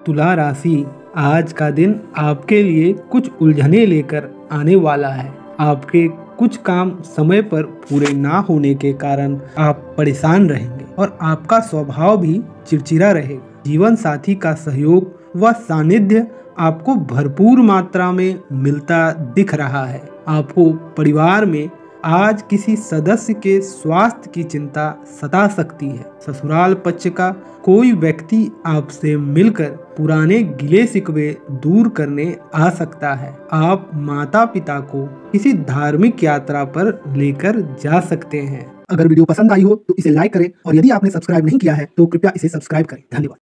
तुला राशि, आज का दिन आपके लिए कुछ उलझने लेकर आने वाला है। आपके कुछ काम समय पर पूरे ना होने के कारण आप परेशान रहेंगे और आपका स्वभाव भी चिड़चिड़ा रहेगा। जीवन साथी का सहयोग व सानिध्य आपको भरपूर मात्रा में मिलता दिख रहा है। आपको परिवार में आज किसी सदस्य के स्वास्थ्य की चिंता सता सकती है। ससुराल पक्ष का कोई व्यक्ति आपसे मिलकर पुराने गिले शिकवे दूर करने आ सकता है। आप माता पिता को किसी धार्मिक यात्रा पर लेकर जा सकते हैं। अगर वीडियो पसंद आई हो तो इसे लाइक करें और यदि आपने सब्सक्राइब नहीं किया है तो कृपया इसे सब्सक्राइब करें। धन्यवाद।